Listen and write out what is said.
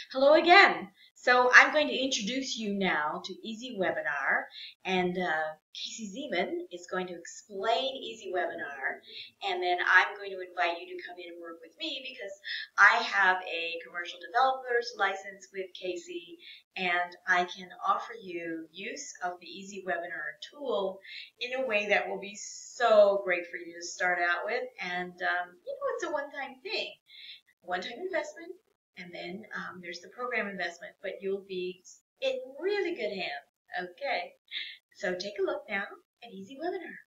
Hello again. So I'm going to introduce you now to Easy Webinar, and Casey Zeman is going to explain Easy Webinar, and then I'm going to invite you to come in and work with me because I have a commercial developer's license with Casey, and I can offer you use of the Easy Webinar tool in a way that will be so great for you to start out with, and it's a one-time thing. One-time investment, and then there's the program investment, but you'll be in really good hands. Okay, so take a look now at Easy Webinar.